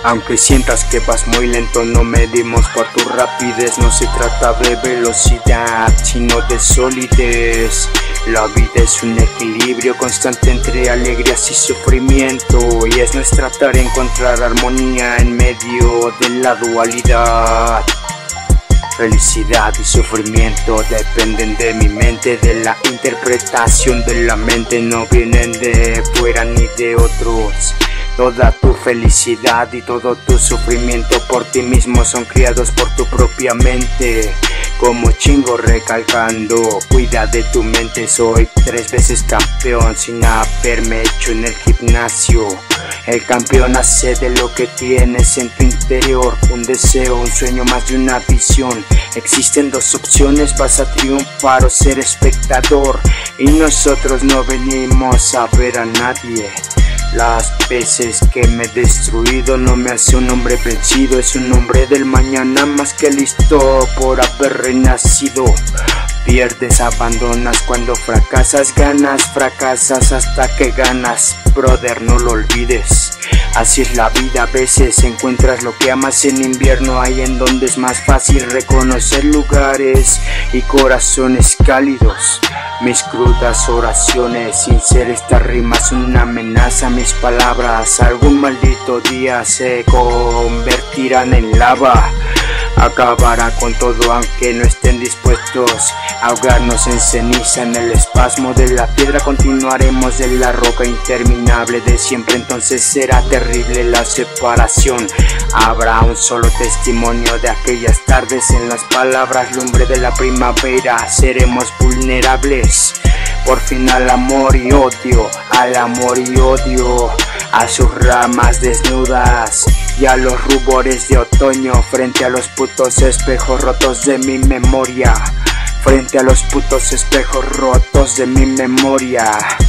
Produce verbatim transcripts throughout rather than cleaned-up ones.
Aunque sientas que vas muy lento, no medimos por tu rapidez. No se trata de velocidad, sino de solidez. La vida es un equilibrio constante entre alegrías y sufrimiento, y es nuestra tarea encontrar armonía en medio de la dualidad. Felicidad y sufrimiento dependen de mi mente, de la interpretación de la mente, no vienen de fuera ni de otros. Toda tu felicidad y todo tu sufrimiento por ti mismo son criados por tu propia mente. Como chingo recalcando, cuida de tu mente. Soy tres veces campeón sin haberme hecho en el gimnasio. El campeón nace de lo que tienes en tu interior. Un deseo, un sueño, más de una visión. Existen dos opciones, vas a triunfar o ser espectador. Y nosotros no venimos a ver a nadie. Las veces que me he destruido no me hace un hombre vencido. Es un hombre del mañana más que listo por haber renacido. Pierdes, abandonas, cuando fracasas ganas, fracasas hasta que ganas. Brother, no lo olvides, así es la vida. A veces encuentras lo que amas en invierno, ahí en donde es más fácil reconocer lugares y corazones cálidos. Mis crudas oraciones, sin ser estas rimas una amenaza. Mis palabras algún maldito día se convertirán en lava. Acabará con todo aunque no estén dispuestos a ahogarnos en ceniza. En el espasmo de la piedra continuaremos de la roca interminable de siempre. Entonces será terrible la separación. Habrá un solo testimonio de aquellas tardes. En las palabras lumbre de la primavera seremos vulnerables. Por fin al amor y odio, al amor y odio, a sus ramas desnudas y a los rubores de otoño. Frente a los putos espejos rotos de mi memoria, frente a los putos espejos rotos de mi memoria.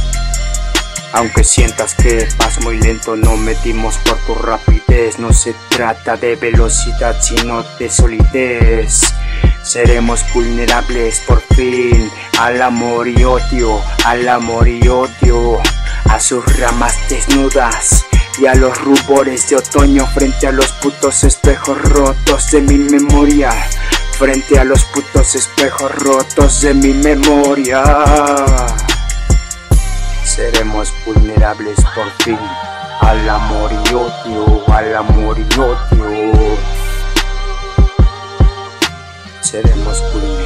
Aunque sientas que vas muy lento, no medimos por tu rapidez. No se trata de velocidad, sino de solidez. Seremos vulnerables por fin al amor y odio, al amor y odio, a sus ramas desnudas y a los rubores de otoño. Frente a los putos espejos rotos de mi memoria, frente a los putos espejos rotos de mi memoria. Seremos vulnerables por fin al amor y odio, al amor y odio. Seremos vulnerables.